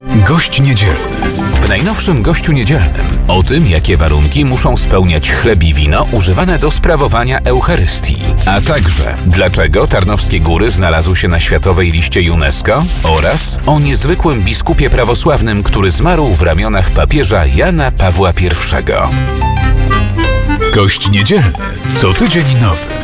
Gość niedzielny. W najnowszym Gościu Niedzielnym o tym, jakie warunki muszą spełniać chleb i wino używane do sprawowania Eucharystii, a także dlaczego Tarnowskie Góry znalazły się na Światowej Liście UNESCO oraz o niezwykłym biskupie prawosławnym, który zmarł w ramionach papieża Jana Pawła I. Gość Niedzielny. Co tydzień nowy.